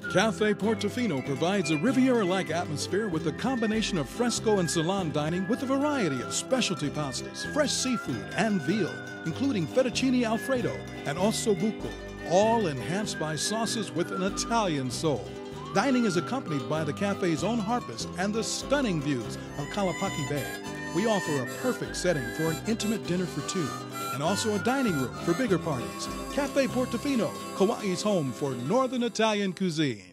Cafe Portofino provides a Riviera-like atmosphere with a combination of fresco and salon dining with a variety of specialty pastas, fresh seafood, and veal, including fettuccine alfredo and ossobuco, all enhanced by sauces with an Italian soul. Dining is accompanied by the cafe's own harpist and the stunning views of Kalapaki Bay. We offer a perfect setting for an intimate dinner for two, and also a dining room for bigger parties. Cafe Portofino, Kauai's home for Northern Italian cuisine.